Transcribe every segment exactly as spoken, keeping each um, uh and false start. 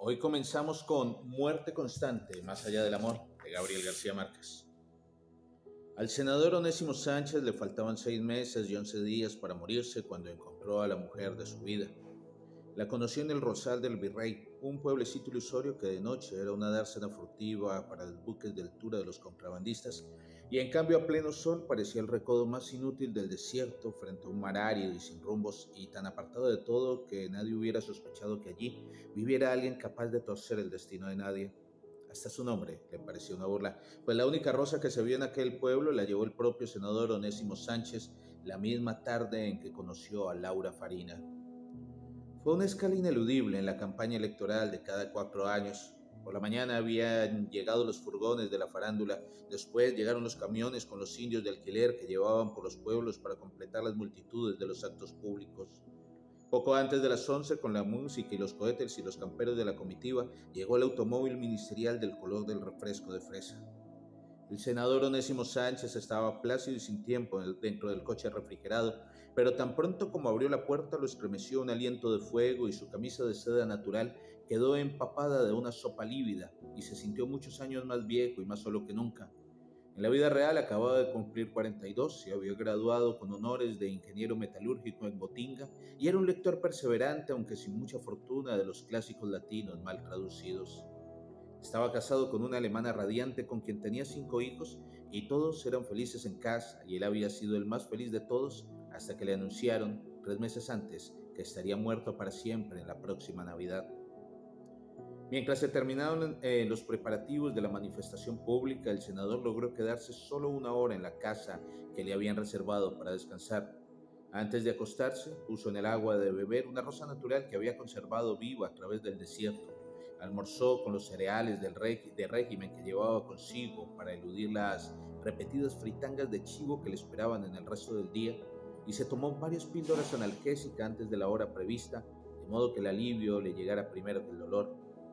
Hoy comenzamos con Muerte constante, más allá del amor, de Gabriel García Márquez. Al senador Onésimo Sánchez le faltaban seis meses y once días para morirse cuando encontró a la mujer de su vida. La conoció en el Rosal del Virrey, un pueblecito ilusorio que de noche era una dársena furtiva para los buques de altura de los contrabandistas, y en cambio a pleno sol parecía el recodo más inútil del desierto frente a un mar árido y sin rumbos y tan apartado de todo que nadie hubiera sospechado que allí viviera alguien capaz de torcer el destino de nadie. Hasta su nombre le pareció una burla, pues la única rosa que se vio en aquel pueblo la llevó el propio senador Onésimo Sánchez la misma tarde en que conoció a Laura Farina. Fue una escala ineludible en la campaña electoral de cada cuatro años. Por la mañana habían llegado los furgones de la farándula, después llegaron los camiones con los indios de alquiler que llevaban por los pueblos para completar las multitudes de los actos públicos. Poco antes de las once, con la música y los cohetes y los camperos de la comitiva, llegó el automóvil ministerial del color del refresco de fresa. El senador Onésimo Sánchez estaba plácido y sin tiempo dentro del coche refrigerado, pero tan pronto como abrió la puerta lo estremeció un aliento de fuego y su camisa de seda natural quedó empapada de una sopa lívida y se sintió muchos años más viejo y más solo que nunca. En la vida real acababa de cumplir cuarenta y dos, se había graduado con honores de ingeniero metalúrgico en Gotinga y era un lector perseverante, aunque sin mucha fortuna, de los clásicos latinos mal traducidos. Estaba casado con una alemana radiante con quien tenía cinco hijos y todos eran felices en casa, y él había sido el más feliz de todos hasta que le anunciaron, tres meses antes, que estaría muerto para siempre en la próxima Navidad. Mientras se terminaban eh, los preparativos de la manifestación pública, el senador logró quedarse solo una hora en la casa que le habían reservado para descansar. Antes de acostarse, puso en el agua de beber una rosa natural que había conservado viva a través del desierto. Almorzó con los cereales del reg de régimen que llevaba consigo para eludir las repetidas fritangas de chivo que le esperaban en el resto del día, y se tomó varias píldoras analgésicas antes de la hora prevista, de modo que el alivio le llegara primero que el dolor.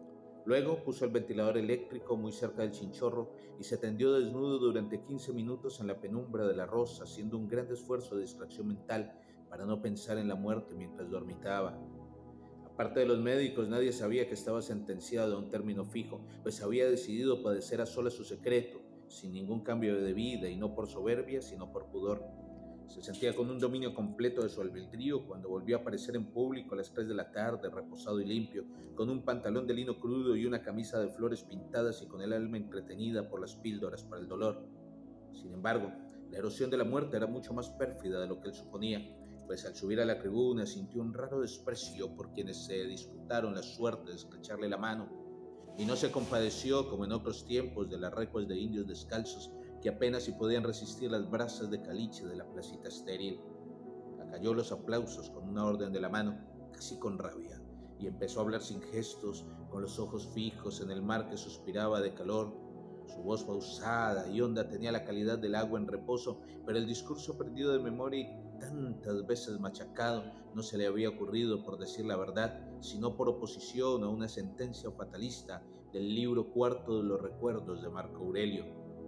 Luego puso el ventilador eléctrico muy cerca del chinchorro y se tendió desnudo durante quince minutos en la penumbra de la rosa, haciendo un gran esfuerzo de distracción mental para no pensar en la muerte mientras dormitaba. Aparte de los médicos, nadie sabía que estaba sentenciado a un término fijo, pues había decidido padecer a solas su secreto, sin ningún cambio de vida, y no por soberbia, sino por pudor. Se sentía con un dominio completo de su albedrío cuando volvió a aparecer en público a las tres de la tarde, reposado y limpio, con un pantalón de lino crudo y una camisa de flores pintadas y con el alma entretenida por las píldoras para el dolor. Sin embargo, la erosión de la muerte era mucho más pérfida de lo que él suponía, pues al subir a la tribuna sintió un raro desprecio por quienes se disputaron la suerte de estrecharle la mano, y no se compadeció, como en otros tiempos, de las recuas de indios descalzos que apenas si podían resistir las brasas de caliche de la placita estéril. Acalló los aplausos con una orden de la mano, casi con rabia, y empezó a hablar sin gestos, con los ojos fijos en el mar que suspiraba de calor. Su voz pausada y honda tenía la calidad del agua en reposo, pero el discurso aprendido de memoria y tantas veces machacado no se le había ocurrido por decir la verdad, sino por oposición a una sentencia fatalista del libro cuarto de los recuerdos de Marco Aurelio.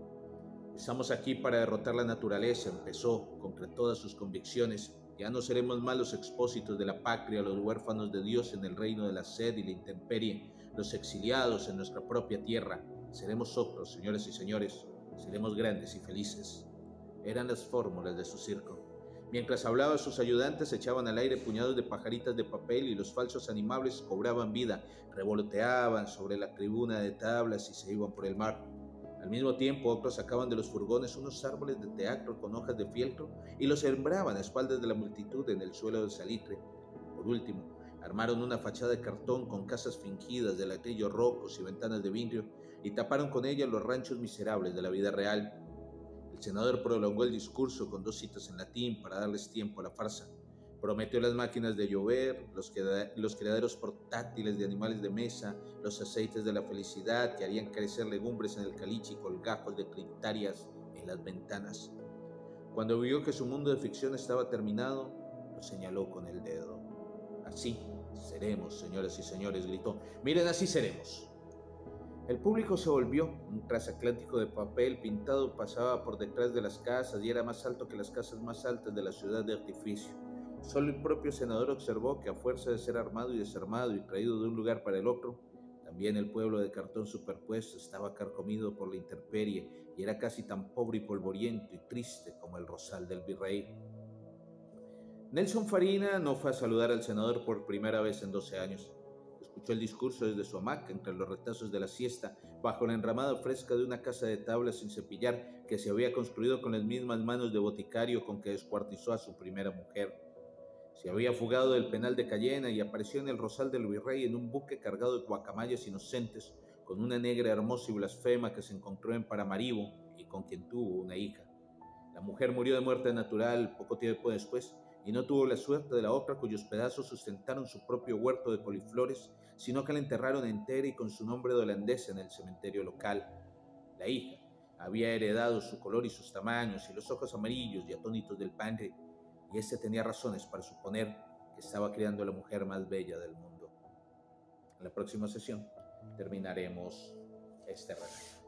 Estamos aquí para derrotar la naturaleza, empezó, con todas sus convicciones. Ya no seremos más los expósitos de la patria, los huérfanos de Dios en el reino de la sed y la intemperie, los exiliados en nuestra propia tierra. Seremos otros, señores y señores, seremos grandes y felices. Eran las fórmulas de su circo. Mientras hablaba, sus ayudantes echaban al aire puñados de pajaritas de papel y los falsos animales cobraban vida, revoloteaban sobre la tribuna de tablas y se iban por el mar. Al mismo tiempo, otros sacaban de los furgones unos árboles de teatro con hojas de fieltro y los sembraban a espaldas de la multitud en el suelo de salitre. Por último, armaron una fachada de cartón con casas fingidas de ladrillos rojos y ventanas de vidrio y taparon con ella los ranchos miserables de la vida real. El senador prolongó el discurso con dos citas en latín para darles tiempo a la farsa. Prometió las máquinas de llover, los, los criaderos portátiles de animales de mesa, los aceites de la felicidad que harían crecer legumbres en el caliche y colgajos de criptarias en las ventanas. Cuando vio que su mundo de ficción estaba terminado, lo señaló con el dedo. Así seremos, señoras y señores, gritó. Miren, así seremos. El público se volvió. Un transatlántico de papel pintado pasaba por detrás de las casas y era más alto que las casas más altas de la ciudad de artificio. Solo el propio senador observó que, a fuerza de ser armado y desarmado y traído de un lugar para el otro, También el pueblo de cartón superpuesto estaba carcomido por la intemperie y era casi tan pobre y polvoriento y triste como el rosal del virrey. Nelson Farina no fue a saludar al senador por primera vez en doce años. Escuchó el discurso desde su hamaca entre los retazos de la siesta, bajo la enramada fresca de una casa de tablas sin cepillar que se había construido con las mismas manos de boticario con que descuartizó a su primera mujer. Se había fugado del penal de Cayena y apareció en el Rosal del Virrey en un buque cargado de guacamayas inocentes, con una negra hermosa y blasfema que se encontró en Paramaribo y con quien tuvo una hija. La mujer murió de muerte natural poco tiempo después y no tuvo la suerte de la otra cuyos pedazos sustentaron su propio huerto de coliflores, sino que la enterraron entera y con su nombre de holandesa en el cementerio local. La hija había heredado su color y sus tamaños y los ojos amarillos y atónitos del padre, y éste tenía razones para suponer que estaba criando a la mujer más bella del mundo. En la próxima sesión terminaremos este relato.